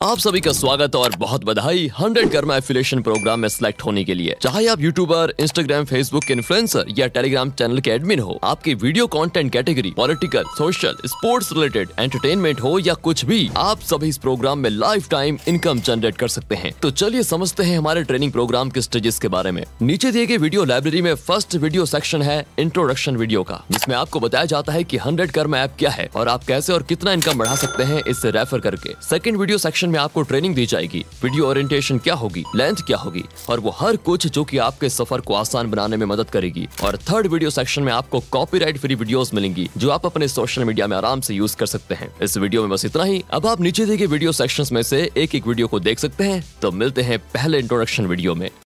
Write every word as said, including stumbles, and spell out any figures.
आप सभी का स्वागत और बहुत बधाई हंड्रेड कर्मा एफिलिएशन प्रोग्राम में सिलेक्ट होने के लिए। चाहे आप यूट्यूबर, इंस्टाग्राम, फेसबुक के इन्फ्लुएंसर या टेलीग्राम चैनल के एडमिन हो, आपकी video content category political, social, sports related, entertainment हो या कुछ भी, आप सभी इस प्रोग्राम में लाइफ टाइम इनकम जनरेट कर सकते हैं। तो चलिए समझते हैं हमारे ट्रेनिंग प्रोग्राम के स्टेजेस के बारे में। नीचे दिए गए वीडियो लाइब्रेरी में फर्स्ट वीडियो सेक्शन है इंट्रोडक्शन वीडियो का, जिसमें आपको बताया जाता है कि हंड्रेड कर्मा ऐप क्या है और आप कैसे और कितना इनकम बढ़ा सकते हैं इससे रेफर करके। सेकंड वीडियो सेक्शन में आपको ट्रेनिंग दी जाएगी, वीडियो ओरिएंटेशन क्या होगी, लेंथ क्या होगी और वो हर कुछ जो कि आपके सफर को आसान बनाने में मदद करेगी। और थर्ड वीडियो सेक्शन में आपको कॉपीराइट फ्री वीडियोस मिलेंगी जो आप अपने सोशल मीडिया में आराम से यूज कर सकते हैं। इस वीडियो में बस इतना ही। अब आप नीचे दिए गए वीडियो सेक्शंस में से एक एक वीडियो को देख सकते हैं। तो मिलते हैं पहले इंट्रोडक्शन वीडियो में।